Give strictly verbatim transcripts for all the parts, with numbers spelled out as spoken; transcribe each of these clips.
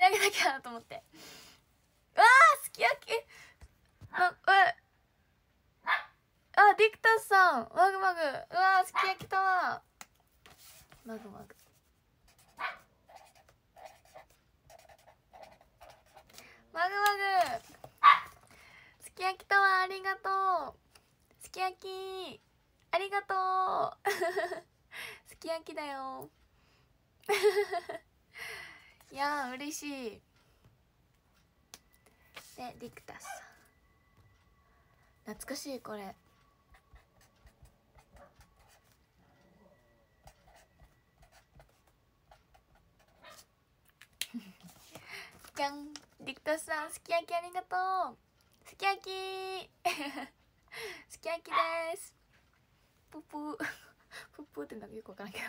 あげなきゃなと思って。うわー、すき焼きな、えあ、ディクタスさん、マグマグ、うわー、すき焼きタワー、マグマグ、マグマグ、すき焼きタワーありがとう。すき焼きありがとうすき焼きだよいやー嬉しい。でディクタスさん、懐かしいこれじゃん。ディクタスさん、すき焼きありがとう。すき焼きすき焼きです。プープープープーってなんかよくわからんけど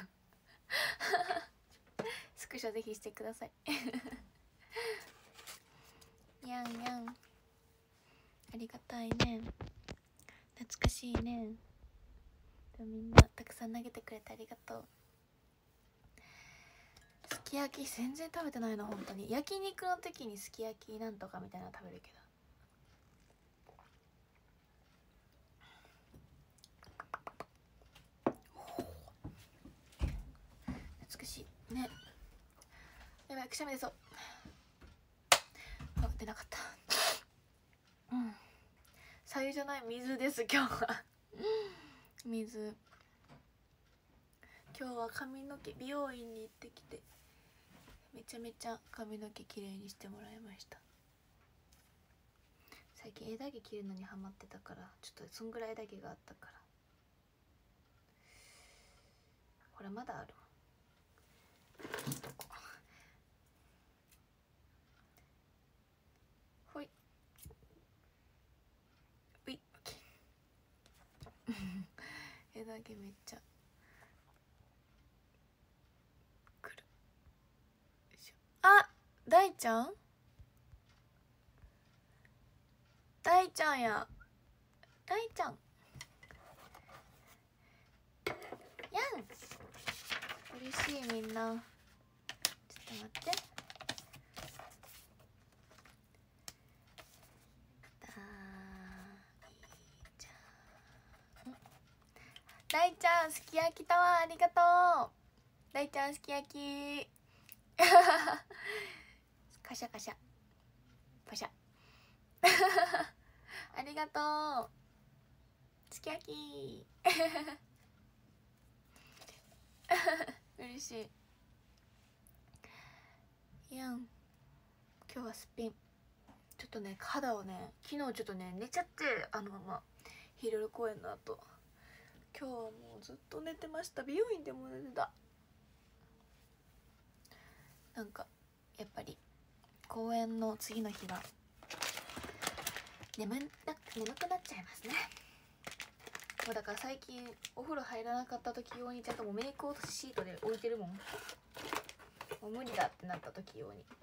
スクショぜひしてくださいにゃんにゃん、ありがたいね、懐かしいね。みんなたくさん投げてくれてありがとう。すき焼き全然食べてないの本当に。焼肉の時にすき焼きなんとかみたいなの食べるけど、懐かしいね。やばい、くしゃみ出そう。あ、出なかった。うん、白湯じゃない、水です今日は水。今日は髪の毛美容院に行ってきて、めちゃめちゃ髪の毛きれいにしてもらいました。最近枝毛切るのにハマってたから、ちょっとそんぐらい枝毛があったから。これまだある。ほいほい枝毛めっちゃくる。あ、大ちゃん、大ちゃんや、大ちゃんやん、嬉しい。みんなちょっと待って。大ちゃん、すき焼きタワーありがとう。大ちゃん、すき焼きカシャカシャパシャありがとう、すき焼き嬉しい。いやん、今日はすっぴん。ちょっとね、肌をね、昨日ちょっとね寝ちゃって、あのままヒーロー公演の後、今日はもうずっと寝てました。美容院でも寝てた。なんかやっぱり公演の次の日が眠な眠くなっちゃいますね。もうだから最近お風呂入らなかった時用にちゃんともうメイク落としシートで置いてるもん。もう無理だってなった時用に。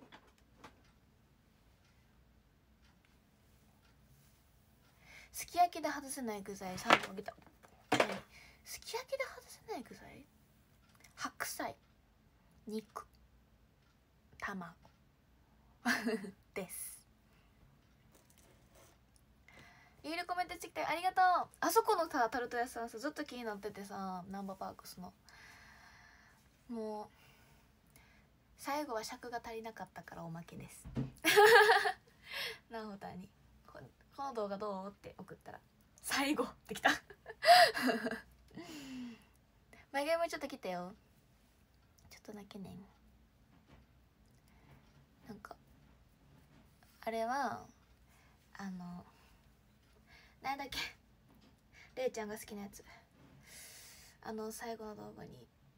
すき焼きで外せない具材さんこあげた。すき焼きで外せない具材、白菜、肉、卵ですリールコメントしてきてありがとう。あそこのさタルト屋さんさずっと気になっててさ、ナンバーパークスの、もう最後は尺が足りなかったからおまけですなほたんにここの動画どうって送ったら最後ってきた前髪もちょっと切ったよ、ちょっとだけね。なんかあれはあのなんだっけ、れいちゃんが好きなやつ、あの最後の動画に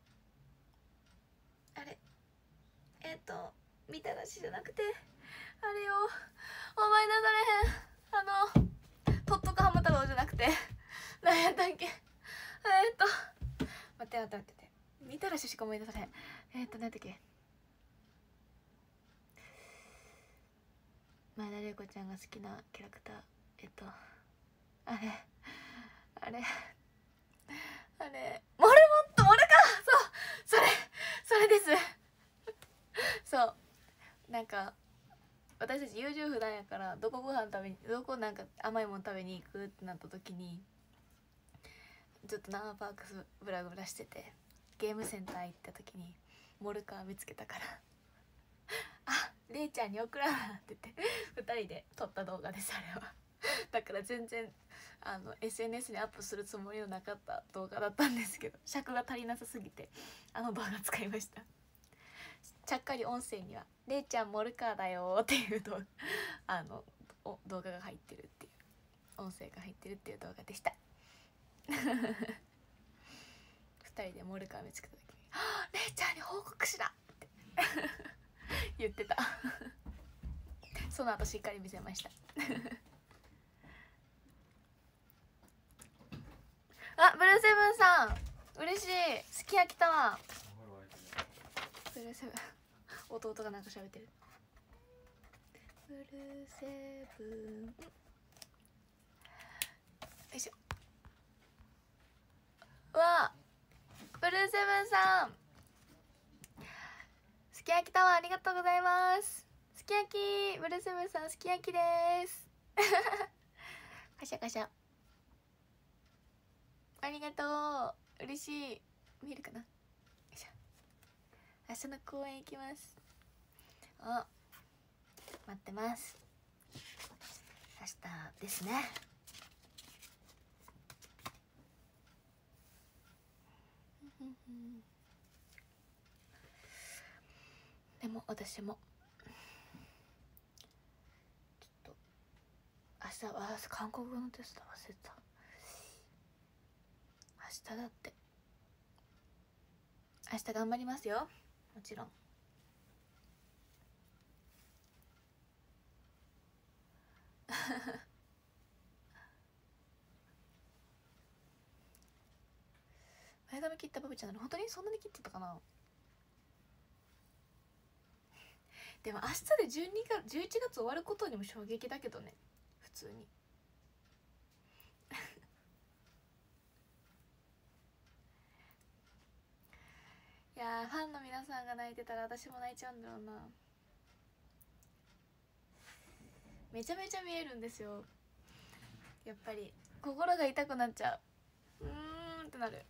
あれえっ、ー、とみたらしじゃなくてあれよ、思い出されへん、あのとっとくハム太郎じゃなくて何やったっけ、えっ、ー、と待って待って待って、みたらししか思い出されへん。えっ、ー、と何だっけ、前田玲子ちゃんが好きなキャラクター、えっとあれあれあれモルモット、モルか、そうそれそれですそうなんか私たち優柔不断やから、どこご飯食べにどこなんか甘いもの食べに行くってなった時にずっと生パークスブラブラしてて、ゲームセンター行った時にモルカー見つけたからあ、れいちゃんに送らなって言ってふたりで撮った動画です、あれはだから全然あの エスエヌエス にアップするつもりのなかった動画だったんですけど、尺が足りなさすぎてあの動画使いました。ちゃっかり音声には「れいちゃんモルカーだよ」っていう動画あの動画が入ってるっていう音声が入ってるっていう動画でしたふたりでモルカー見つけた時に「れいちゃんに報告しな!」って言ってたその後しっかり見せましたあ、ブルーセブンさん嬉しい、すき焼きたわ。ブルーセブン弟がなんか喋ってる。ブルーセブン、よいしょ。うわ、ブルーセブンさんすき焼きタワーありがとうございます。すき焼き、ブルーセブンさんすき焼きですカシャカシャありがとう、嬉しい。見えるかな。よいしょ。明日の公園行きます。あ、待ってます。明日ですね。でも私もちょっと明日は韓国語のテスト忘れた。明日だって。明日頑張りますよ、もちろん前髪切ったバブちゃんなの、本当にそんなに切ってたかな。でも明日でじゅうにがつじゅういちがつ終わることにも衝撃だけどね、普通にいやー、ファンの皆さんが泣いてたら私も泣いちゃうんだろうな。めちゃめちゃ見えるんですよ、やっぱり心が痛くなっちゃう。うーんってなる。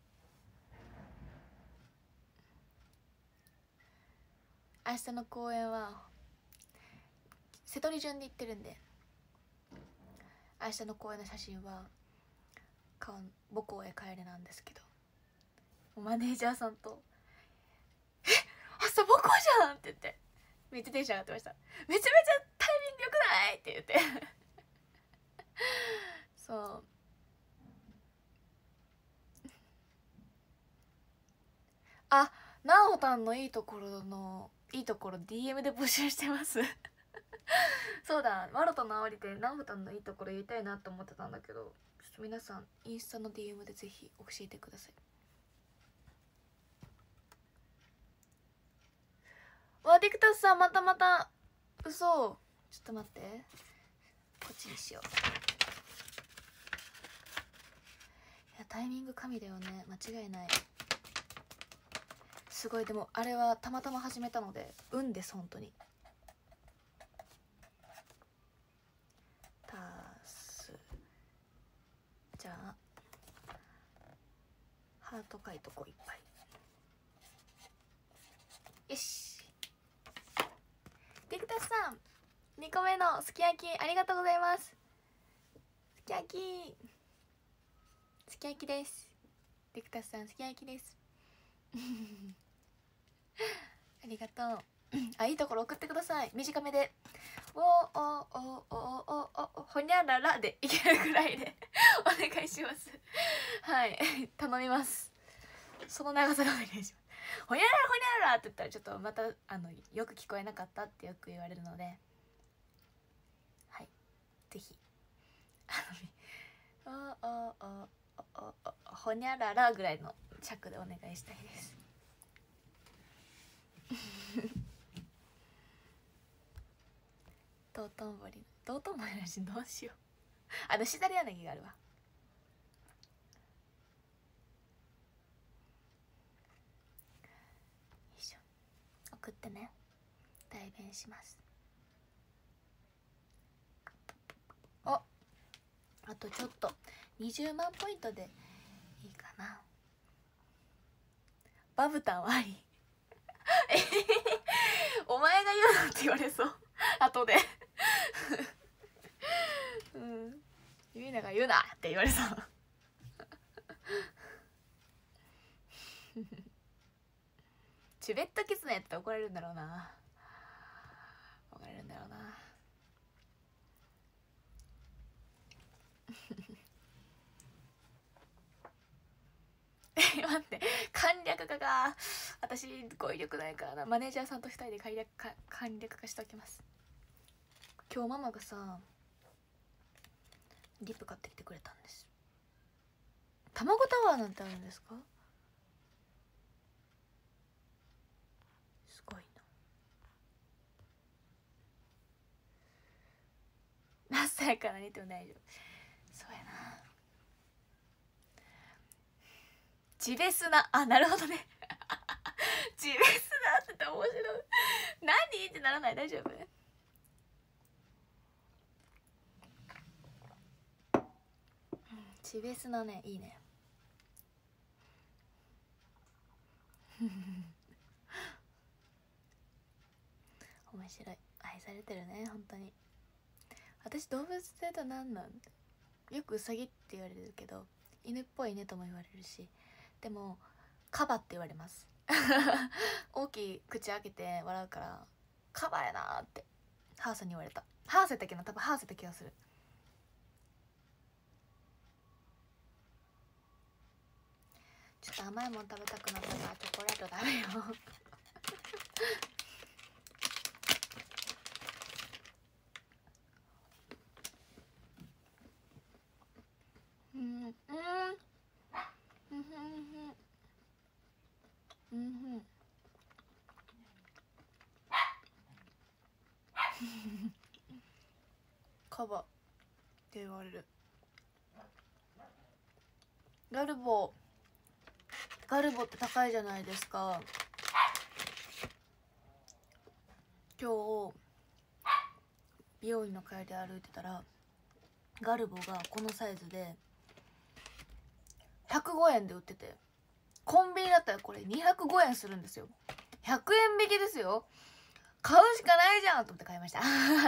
明日の公演は瀬戸利順で行ってるんで、明日の公演の写真は母校へ帰れなんですけど、マネージャーさんと「え、明日母校じゃん!」って言ってめっちゃテンション上がってました。めちゃめちゃタイミングよくないって言ってそうあ、なおたんのいいところのいいところ ディーエム で募集してますそうだ、ワロとのあわりでなおたんのいいところ言いたいなと思ってたんだけど、ちょっと皆さんインスタの ディーエム でぜひ教えてください。わ、ディクタスさんまたまた嘘。ちょっと待って、こっちにしよう。いやタイミング神だよね、間違いない。すごい。でもあれはたまたま始めたので運です、本当に。タス、じゃあハート書いとこう、いっぱい。よし、ディクタスさんにこめのすき焼きありがとうございます。すき焼きすき焼きです。ディクタスさんすき焼きですありがとうあ、いいところ送ってください、短めで。おおおおおおおほにゃららでいけるぐらいでお願いしますはい頼みます。その長さでお願いします。ほにゃららほにゃららって言ったらちょっとまたあのよく聞こえなかったってよく言われるので、はい、ぜひあのおおおおおほにゃららぐらいの尺でお願いしたいです道頓堀道頓堀のシーンどうしようあのしだれ柳があるわ。よいしょ、送ってね、大代弁します。お、あとちょっとにじゅうまんポイントでいいかな。バブタンはありお前が言うなって言われそう後でうんゆいなが言うなって言われそうチベットキツネって怒られるんだろうな。怒られるんだろうな待って簡略化が私語彙力ないからな。マネージャーさんとふたりで簡略化簡略化しておきます。今日ママがさリップ買ってきてくれたんです。卵タワーなんてあるんですか？すごいな。何歳から似ても大丈夫。そうやな。ジベスナ、あ、なるほどねジベスナって言ったら面白い何ってならない？大丈夫？ジベスナね、いいね面白い。愛されてるね本当に。私動物で言うと何なんよくウサギって言われるけど犬っぽいねとも言われるし、でもカバって言われます大きい口開けて笑うからカバやなってハーサに言われた。ハーセだっけな、多分ハーセだ気がする。ちょっと甘いもん食べたくなったからチョコレート食べよううんうんうんうんうんカバって言われる。ガルボガルボって高いじゃないですか。今日美容院の帰りで歩いてたらガルボがこのサイズでひゃくごえんで売ってて、コンビニだったらこれにひゃくごえんするんですよ。ひゃくえん引きですよ。買うしかないじゃんと思って買いました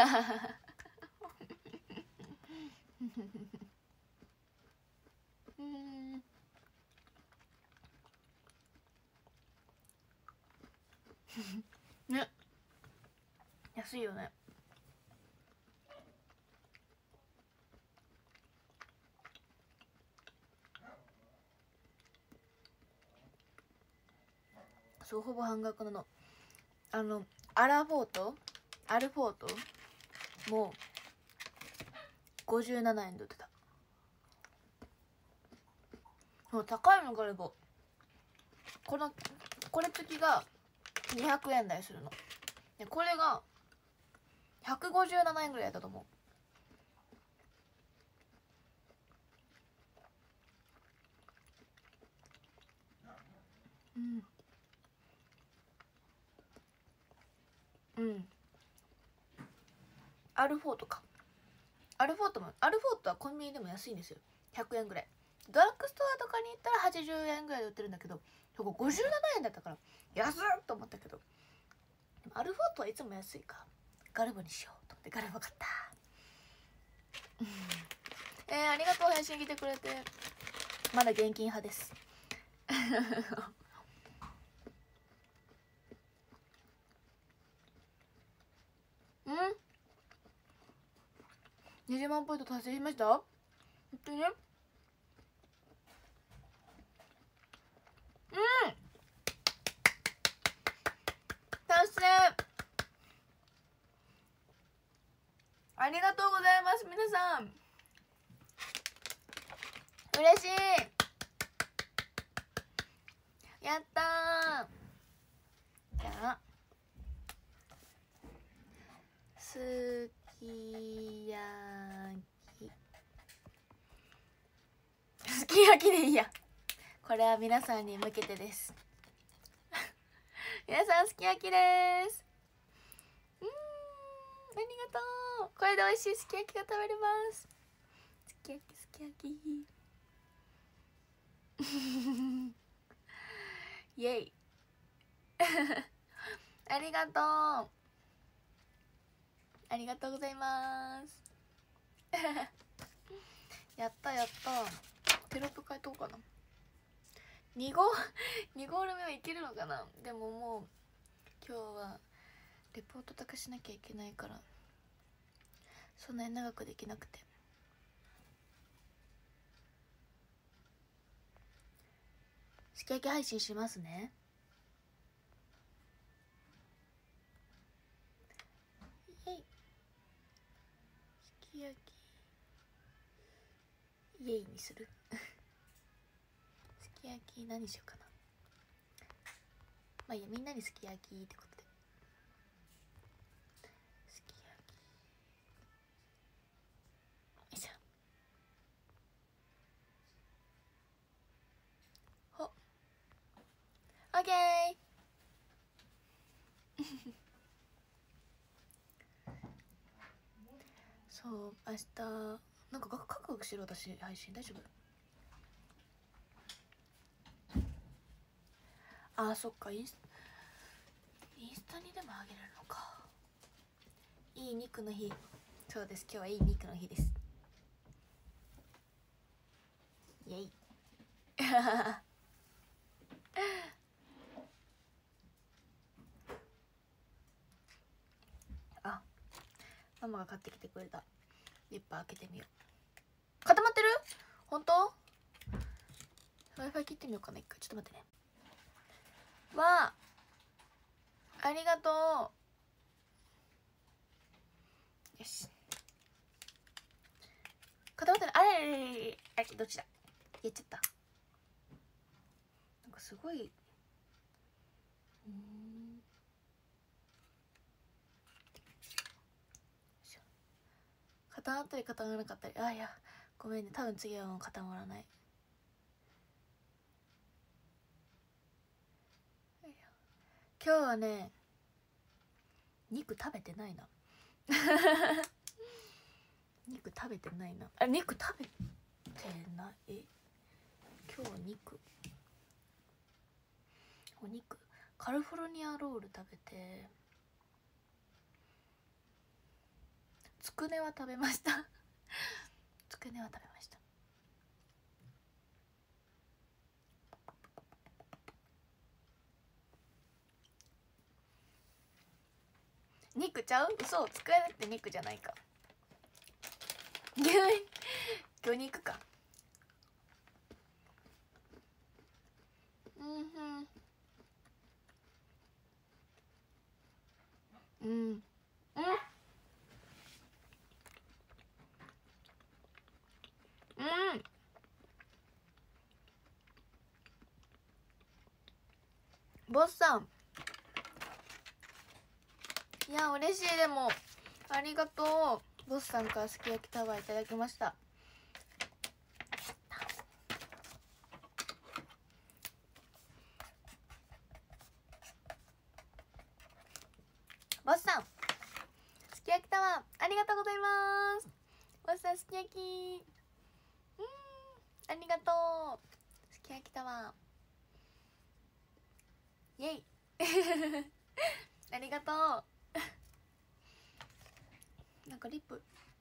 うんね、安いよね。そう、ほぼ半額なの。あのアラフォートアルフォートもうごじゅうななえんで売ってた。もう高いのがあればこのこれ付きがにひゃくえん台するので、これがひゃくごじゅうななえんぐらいだと思う。うんうんアルフォートか。アルフォートもアルフォートはコンビニでも安いんですよ。ひゃくえんぐらい。ドラッグストアとかに行ったらはちじゅうえんぐらいで売ってるんだけど、そこごじゅうななえんだったから安っと思ったけど、でもアルフォートはいつも安いかガルボにしようと思ってガルボ買った。うんえー、ありがとう返信来てくれて。まだ現金派ですうんにじゅうまんポイント達成しました。本当にね。うん達成ありがとうございます皆さん。嬉しい。やったー。じゃあすき焼きすき焼きでいいや。これは皆さんに向けてです皆さんすき焼きです。 ありがとう。これで美味しいすき焼きが食べれます。すき焼きすき焼きイエイありがとう、ありがとうございますやったやった。テロップ変えとこうかな。にゴにゴール目はいけるのかな。でももう今日はレポートとかしなきゃいけないからそんなに長くできなくて。すき焼き配信しますね。イエイすき焼きイエイにするすき焼き何しようかな。まあいいや、みんなにすき焼きってことで。すき焼きよいしょ。ほっオッケーそう明日なんかカクカクしろ。私配信大丈夫？あーそっか、インスインスタにでもあげれるのか。いい肉の日。そうです、今日はいい肉の日です。イエイあ、ママが買ってきてくれたリッパー開けてみよう。固まってる？本当？ Wi-Fi 切ってみようかな一回。ちょっと待ってね。わあ、ありがとう。よし、固まってる。あれあれあれあれ、どっちだ。やっちゃった。なんかすごい、うん、固まったり固まらなかったり。あ、いやごめんね、多分次はもう固まらない。今日はね肉食べてないな肉食べてないなあ。肉食べてない。今日は肉お肉カリフォルニアロール食べて、つくねは食べましたつくねは食べました。肉ちゃう？嘘、つくねって肉じゃないか。牛魚肉か。うんうんうんうんうんボスさん、いや嬉しい。でもありがとう。ボスさんからすき焼きタワーいただきました。ボスさんすき焼きタワーありがとうございます。ボスさんすき焼き、うん、ありがとう。すき焼きタワーイエイありがとうなんかリップ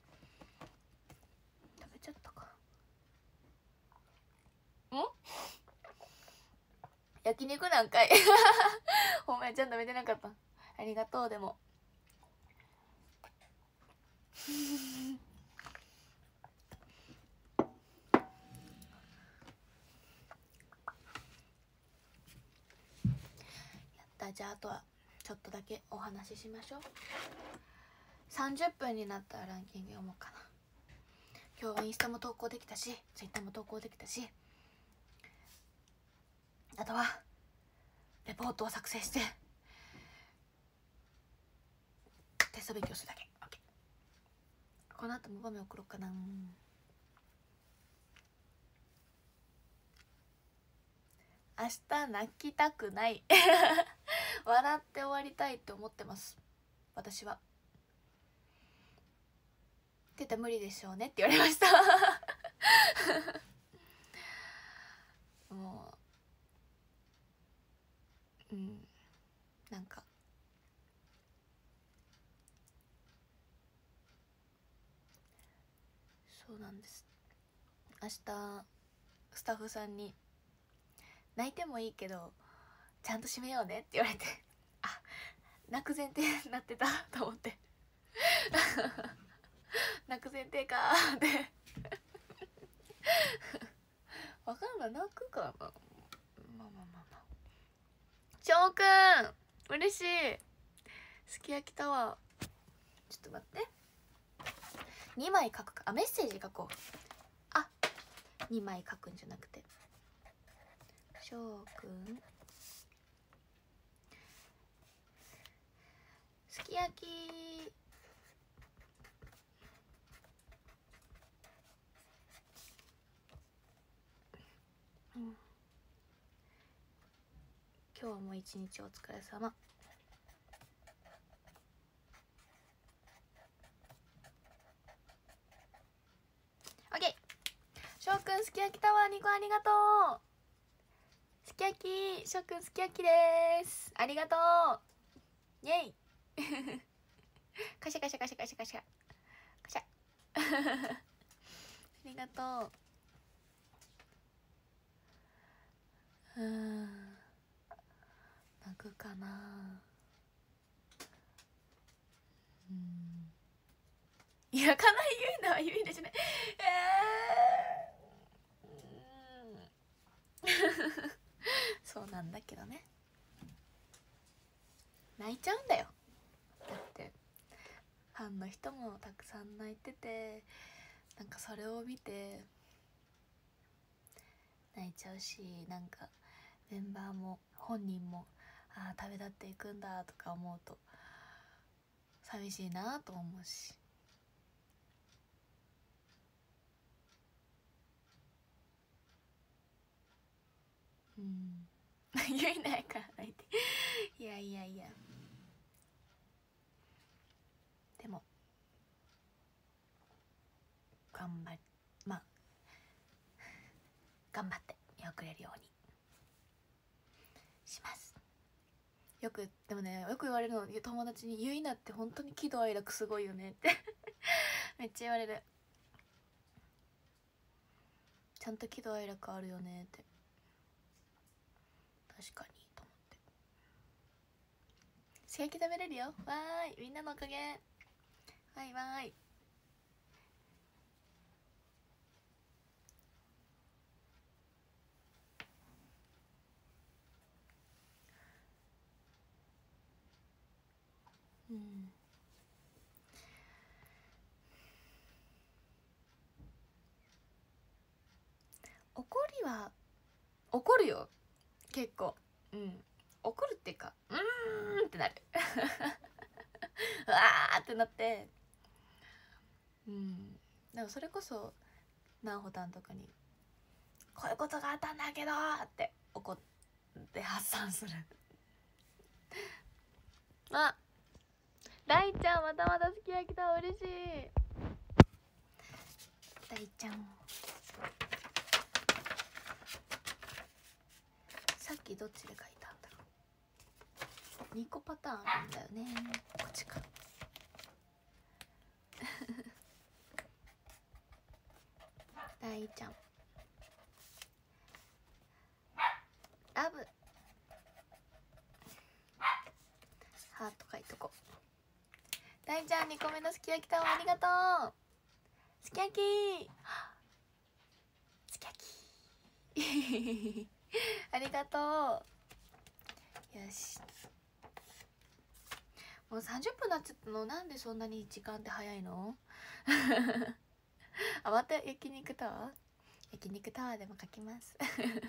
食べちゃったか。ん焼肉なんかいほんまや、ちゃんと見てなかった。ありがとう。でもやった。じゃああとはちょっとだけお話ししましょう。さんじゅっぷんになったらランキング読もうかな。今日はインスタも投稿できたしツイッターも投稿できたし、あとはレポートを作成してテスト勉強するだけ。 OK。 この後も場面送ろうかな。明日泣きたくない笑って終わりたいって思ってます私は。 言ったら無理でしょうねって言われましたもううんなんかそうなんです。明日スタッフさんに泣いてもいいけどちゃんと締めようねって言われて、あ、泣く前提になってたと思って泣く前提かーってわかんない、泣くかな。まあまあまあまあ、しょうくん嬉しい。すき焼きタワーちょっと待って、にまい書くか。あ、メッセージ書こう。あ、にまい書くんじゃなくて、しょうくんすき焼きうん、今日も一日お疲れ様。オッケー。しょうくんすき焼きタワーにこありがとう。すき焼き、しょうくんすき焼きです。ありがとう。イェイカシャカシャカシャカシャカシャカシャありがとう。うん、泣くかな。うん、いや、かなり言うのは言うんですね。えー、そうなんだけどね、泣いちゃうんだよ。だってファンの人もたくさん泣いてて、なんかそれを見て泣いちゃうし、なんかメンバーも本人もああ旅立っていくんだとか思うと寂しいなと思うし、うん言えないから泣いていやいやいや、でも頑張りまあ頑張って見送れるようにします。よくでもね、よく言われるの、友達に「ゆいなって本当に喜怒哀楽すごいよね」ってめっちゃ言われる。ちゃんと喜怒哀楽あるよねって、確かにと思って。すき焼き食べれるよ、わーい、みんなのおかげ、わいわーい。うん、怒りは怒るよ結構。うん、怒るっていうか、うーんってなるうわーってなって、うん、でもそれこそなおほたんとかに「こういうことがあったんだけど」って怒って発散するあ、大ちゃんまたまたすき焼きだ、嬉しい。大ちゃんさっきどっちで書いたんだろう。にこパターンあるんだよね、こっちか大ちゃんラブハート書いとこう。大ちゃんにこめのすき焼きタワーありがとう。すき焼きすき焼きありがとう。よし、もうさんじゅっぷんなっちゃったの。なんでそんなに時間って早いのあ、また焼肉タワー焼肉タワーでも書きます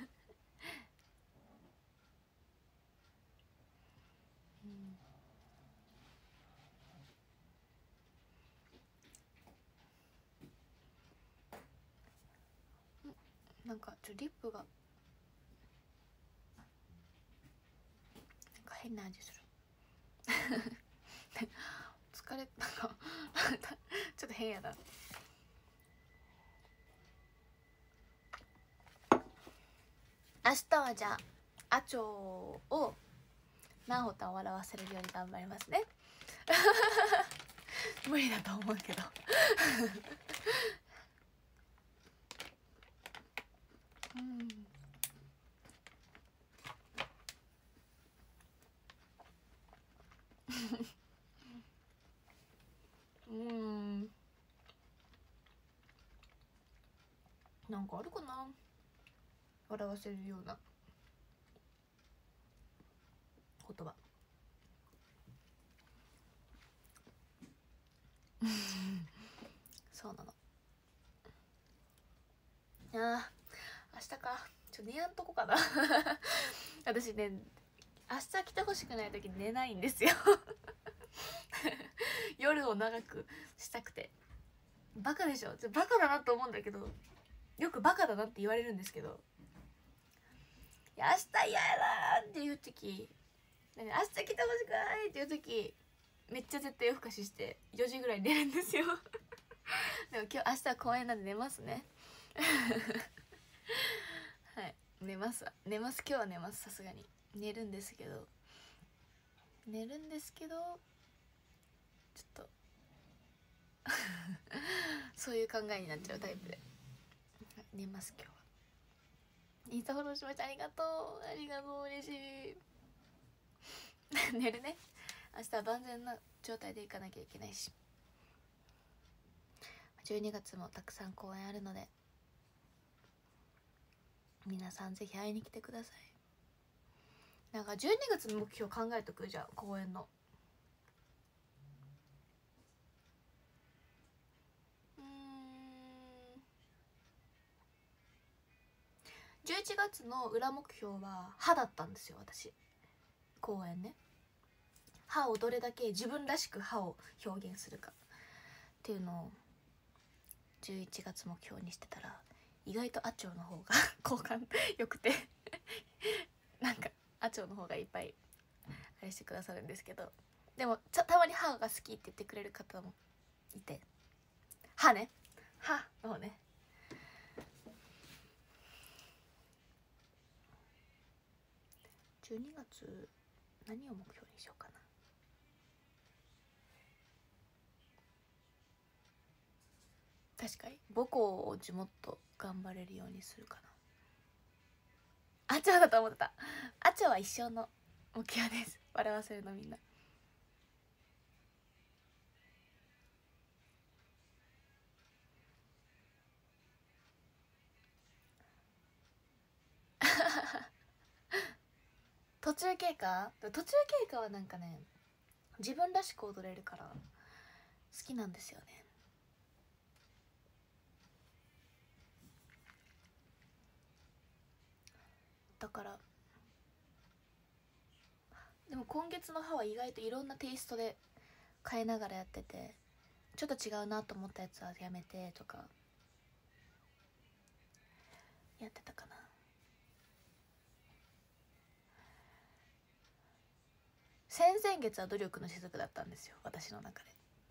うん、なんかちょリップがなんか変な味する疲れなんかちょっと変やな。明日はじゃあアチョをなほたんを笑わせるように頑張りますね無理だと思うけどうんうんなんかあるかな、笑わせるような言葉そうなの。あー明日か、ちょ寝やんとこかな私ね明日来てほしくない時に寝ないんですよ夜を長くしたくて。バカでしょ、ちょバカだなと思うんだけど、よくバカだなって言われるんですけど、いや明日嫌やなっていう時、明日来てほしくないっていう時めっちゃ絶対夜更かししてよじぐらいに寝るんですよでも今日明日は公園なんで寝ますねはい寝ますわ寝ます今日は寝ます。さすがに寝るんですけど寝るんですけどちょっとそういう考えになっちゃうタイプで寝ます今日は。インスタフォローしました、ありがとうありがとう嬉しい寝るね、明日は万全な状態で行かなきゃいけないし、じゅうにがつもたくさん公演あるので皆さんぜひ会いに来てください。なんかじゅうにがつの目標考えとく。じゃあ公演のうーんじゅういちがつの裏目標は歯だったんですよ。私公演ね、歯をどれだけ自分らしく歯を表現するかっていうのをじゅういちがつ目標にしてたら、意外とアチョの方が好感よくてなんかアチョの方がいっぱいあれしてくださるんですけど、でもちょたまに歯が好きって言ってくれる方もいて、歯ね歯の方ね、じゅうにがつ何を目標にしようかな。確かに母校をもっと頑張れるようにするかな。あちょだと思ってた。あちょは一生の目標です。笑わせるのみんな途中経過途中経過はなんかね自分らしく踊れるから好きなんですよね。だからでも今月の歯は意外といろんなテイストで変えながらやってて、ちょっと違うなと思ったやつはやめてとかやってたかな。先々月は努力の雫だったんですよ私の中で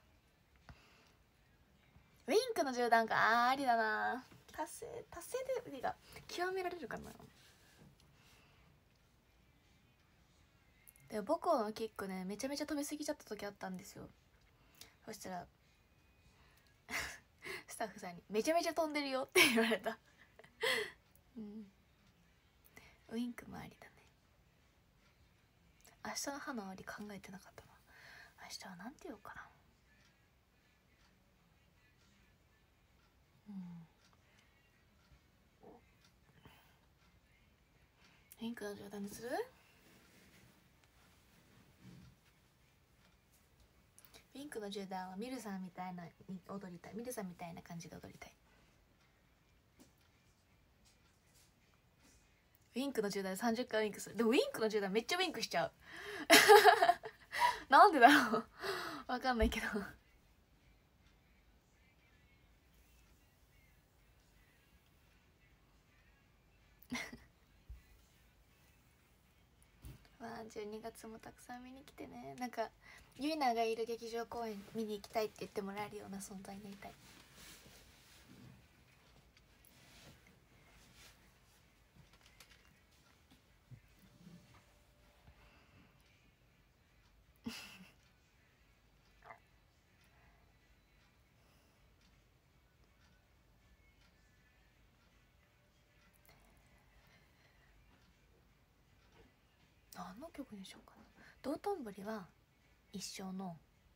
ウィンクのじゅう段か、あーありだな。達成達成で無理が極められるかな。でも母校のキックねめちゃめちゃ飛びすぎちゃった時あったんですよ。そしたらスタッフさんに「めちゃめちゃ飛んでるよ」って言われたうんウィンクもありだね。明日の歯のあり考えてなかったな。明日はなんて言おうかな。うんウィンクの冗談にする。ウィンクの10段はミルさんみたいなに踊りたい。ミルさんみたいな感じで踊りたい。ウィンクのじゅう段でさんじゅっかいウィンクする。でもウィンクのじゅう段めっちゃウィンクしちゃうなんでだろうわかんないけどわじゅうにがつもたくさん見に来てね。なんかゆいながいる劇場公演見に行きたいって言ってもらえるような存在になりたい。何の曲にしようかな。道頓堀は一生の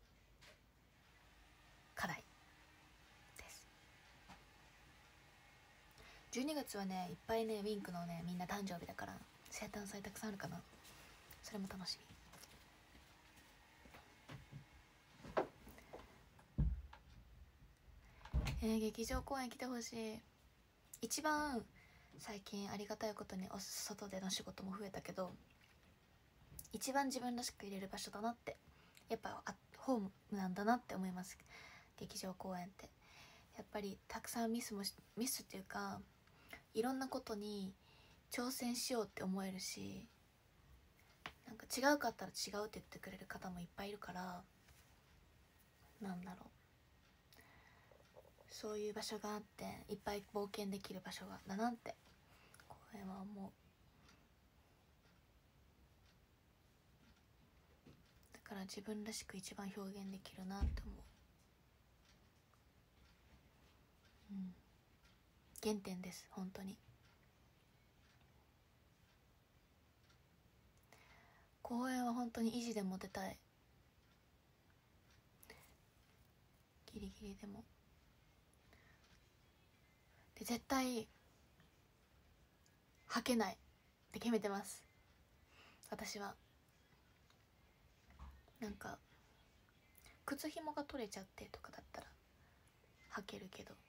課題です。じゅうにがつはねいっぱいねウィンクのねみんな誕生日だから生誕祭たくさんあるかな。それも楽しみ。えー、劇場公演来てほしい。一番最近ありがたいことにお外での仕事も増えたけど、一番自分らしく入れる場所だなって、やっぱホームなんだなって思います。劇場公演ってやっぱりたくさんミスもミスっていうかいろんなことに挑戦しようって思えるし、なんか違うかったら違うって言ってくれる方もいっぱいいるから、なんだろう、そういう場所があっていっぱい冒険できる場所がだなって公演は思う。だから自分らしく一番表現できるなって思う。うん、原点です本当に。公演は本当に維持でも出たい。ギリギリでも。で絶対履けないって決めてます私は。なんか靴ひもが取れちゃってとかだったら履けるけど、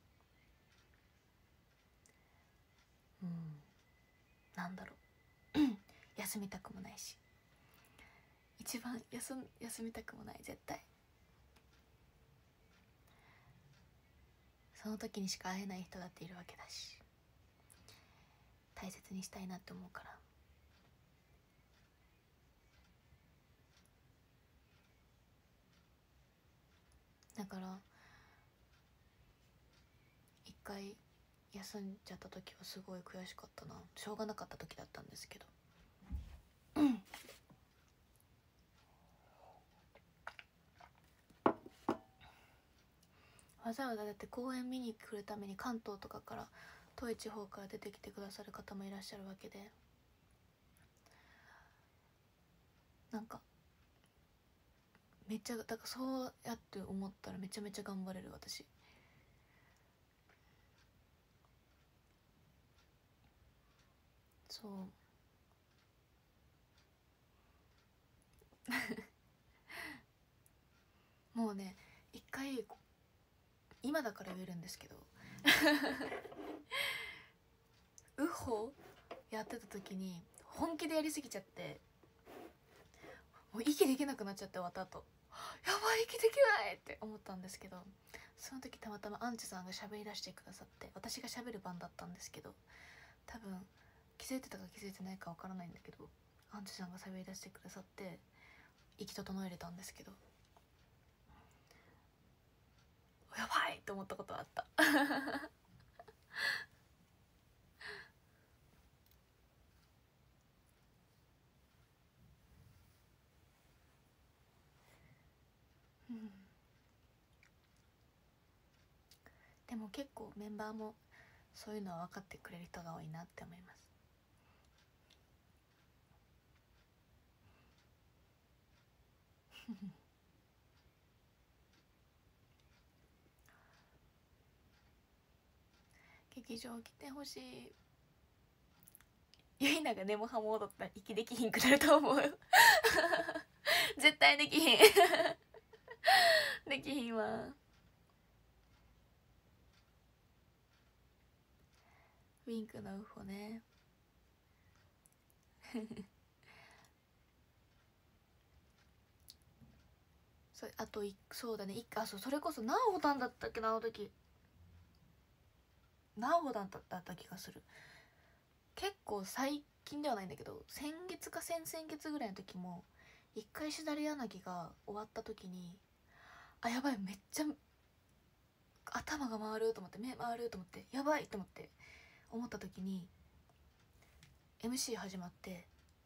うんなんだろう休みたくもないし、一番休休みたくもない。絶対その時にしか会えない人だっているわけだし、大切にしたいなって思うから。だから一回休んじゃった時はすごい悔しかったな。しょうがなかった時だったんですけど、わざわざだって公演見に来るために関東とかから遠い地方から出てきてくださる方もいらっしゃるわけで、なんかめっちゃだからそうやって思ったらめちゃめちゃ頑張れる私。そうもうね一回今だから言えるんですけどウッホやってた時に本気でやりすぎちゃってもう息できなくなっちゃって、終わった後やばい息できないって思ったんですけど、その時たまたまアンチさんが喋り出してくださって、私が喋る番だったんですけど、多分気づいてたか気づいてないかわからないんだけどアンチさんが喋り出してくださって息整えれたんですけど、やばいって思ったことあったうん、でも結構メンバーもそういうのは分かってくれる人が多いなって思います。劇場来てほしい。ゆいながネモハモ踊ったら息できひんくなると思うよ絶対できひんできひんわ。ウィンクのウホねそあとそうだね、あそうそれこそ何ボタンだったっけな、あの時何ボタンだった気がする。結構最近ではないんだけど、先月か先々月ぐらいの時も一回しだれ柳が終わった時に、あやばいめっちゃ頭が回ると思って、目回ると思って、やばいと思って思った時に エムシー 始まって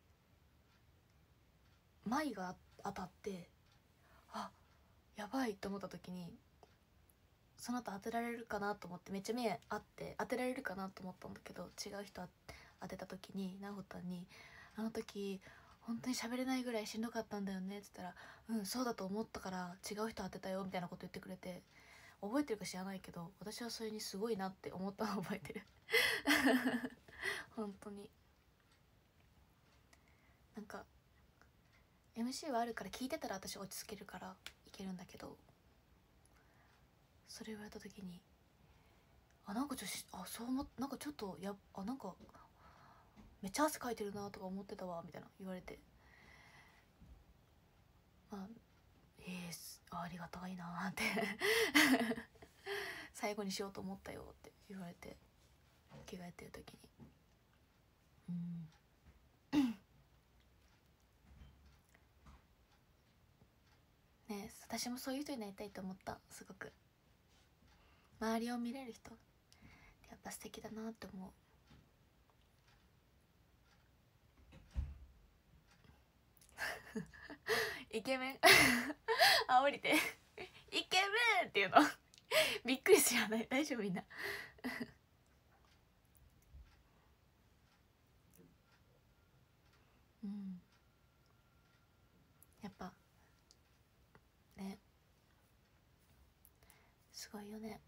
舞が当たって、あやばいと思った時に、その後当てられるかなと思ってめっちゃ目あって当てられるかなと思ったんだけど、違う人当てた時になほたんに「あの時本当に喋れないぐらいしんどかったんだよね」って言ったら「うんそうだと思ったから違う人当てたよ」みたいなこと言ってくれて、覚えてるか知らないけど私はそれにすごいなって思ったのを覚えてる本当になんか エムシー はあるから聞いてたら私落ち着けるからいけるんだけど、それ言われた時にあなんかちょあそう思っなんかちょっとやあなんかめっちゃ汗かいてるなとか思ってたわみたいな言われて、まあえー、ありがたいなって最後にしようと思ったよって言われて、着替えてる時にうんね、私もそういう人になりたいと思った。すごく周りを見れる人やっぱ素敵だなって思う。イケメンあ降りてイケメンっていうのびっくりしやない？大丈夫みんなうんやっぱねすごいよね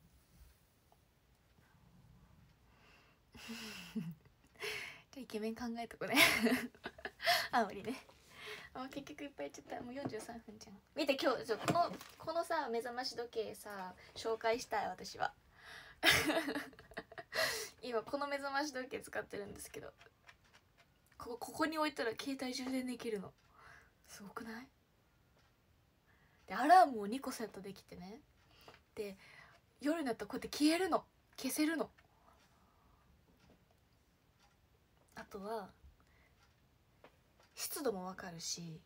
じゃあイケメン考えとこねあおりね。あ結局いっぱい言っちゃった。もうよんじゅうさんぷんじゃん。見て今日ちょこのこのさ目覚まし時計さ紹介したい。私は今この目覚まし時計使ってるんですけど、ここここに置いたら携帯充電できるの。すごくない？でアラームをにこセットできてね、で夜になったらこうやって消えるの、消せるの。あとは湿度もわかるし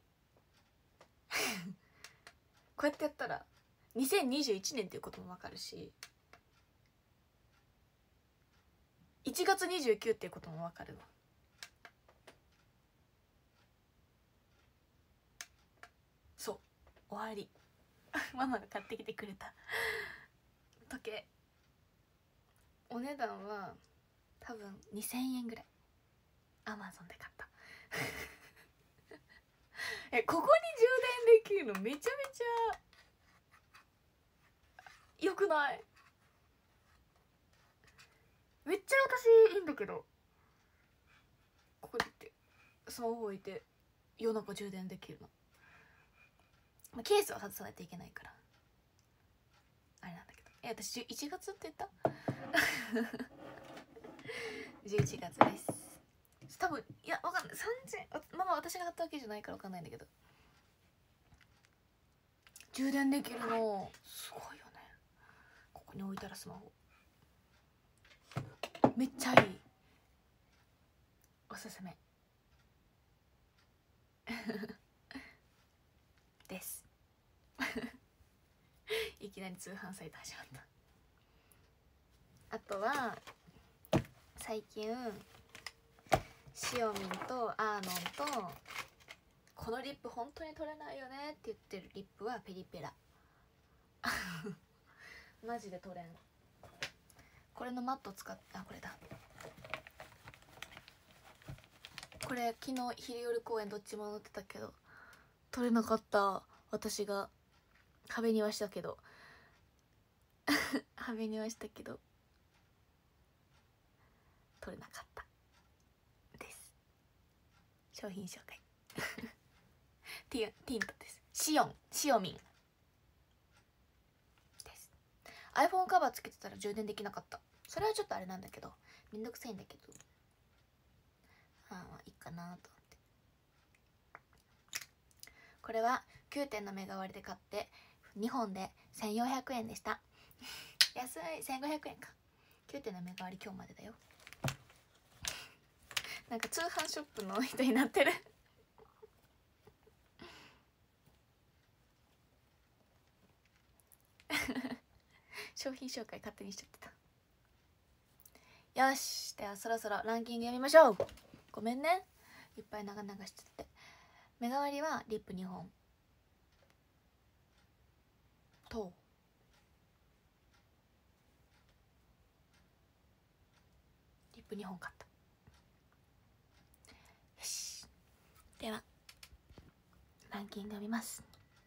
こうやってやったらにせんにじゅういちねんっていうこともわかるし、いちがつにじゅうくっていうこともわかるわ。そう終わりママが買ってきてくれた時計。お値段は多分にせんえんぐらい。アマゾンで買ったえここに充電できるのめちゃめちゃよくない？めっちゃ私いいんだけど、ここにってスマホ置いて夜中充電できるの。まあ、ケースは外さないといけないからあれなんだけど、え私いちがつって言ったじゅういちがつです。多分いやわかんない、さんぜんまあまあ私が買ったわけじゃないからわかんないんだけど、充電できるのすごいよね。ここに置いたらスマホめっちゃいい、おすすめですいきなり通販サイト始まった。あとは最近しおみんとアーノンとこのリップ本当に取れないよねって言ってるリップはペリペラマジで取れん。これのマット使って、あこれだ、これ昨日昼夜公演どっちも乗ってたけど取れなかった。私が壁にはしたけど壁にはしたけど取れなかったです。商品紹介ティティントです。シオンシオミンです。 iPhone カバーつけてたら充電できなかった。それはちょっとあれなんだけどめんどくさいんだけど、ああいいかなと思って。これはきゅうてんの目代わりで買ってにほんでせんよんひゃくえんでした安い。せんごひゃくえんか。きゅうてんの目代わり今日までだよ。 なんか通販ショップの人になってる商品紹介勝手にしちゃってた。よし、ではそろそろランキング読みましょう。ごめんね、いっぱい長々しちゃって。目代わりはリップにほんとリップにほん買った。よし、ではランキング読みます。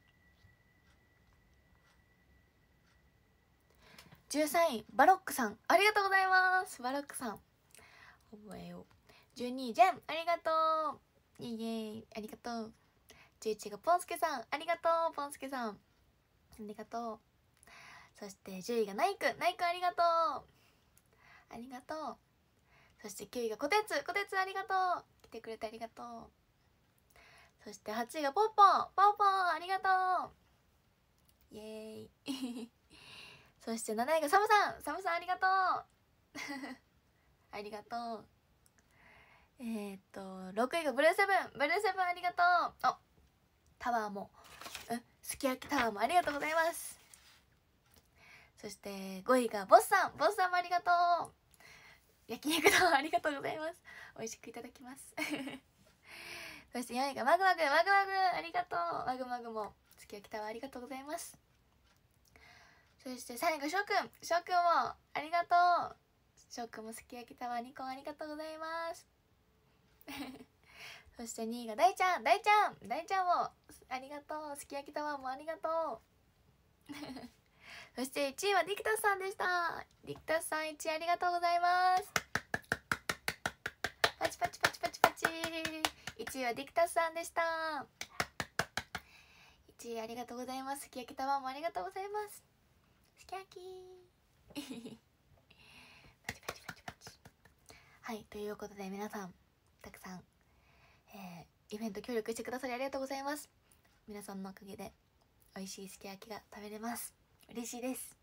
じゅうさんいバロックさん、ありがとうございます。バロックさん覚えよう。じゅうにいジェン、ありがとう。イエーイ、ありがとう。じゅういちいがポンスケさん、ありがとう。ポンスケさんありがとう。そしてじゅういがナイク、ナイクありがとう。ありがとう。そしてきゅういがコテツ、コテツありがとう。来てくれてありがとう。そしてはちいがポンポン、ポンポンありがとう。イエーイそしてなないがサムさん、サムさんありがとうありがとう。えー、っとろくいがブルーセブン、ブルーセブンありがとう。あ、タワーも、うん、すき焼きタワーもありがとうございます。そしてごいがボスさん、ボスさんもありがとう。焼肉タワーありがとうございます。美味しくいただきますそしてよんいがマグマグ、マグマグありがとう。マグマグもすき焼きタワーありがとうございます。そしてさんいがしょうくん、しょうくんもありがとう。しょうくんもすき焼きタワーにこんありがとうございますそしてにいが大ちゃん、大ちゃん、大ちゃんもありがとう。すき焼きタワーもありがとうそしていちいはディクタスさんでした。ディクタスさんいちいありがとうございます。パチパチパチパチパチ。いちいはディクタスさんでした。いちいありがとうございます。すき焼きタワーもありがとうございます。すき焼きパチパチパチパチ。はい、ということで皆さんたくさん、えー、イベント協力してくださりありがとうございます。皆さんのおかげで美味しいすき焼きが食べれます。嬉しいです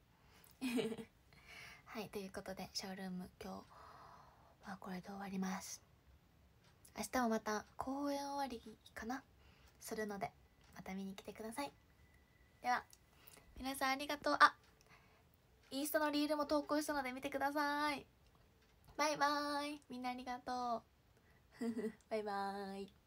はい、ということでショールーム今日はこれで終わります。明日もまた公演終わりかなするのでまた見に来てください。では皆さんありがとう。あ、インスタのリールも投稿したので見てください。バイバーイ。みんなありがとうバイバーイ。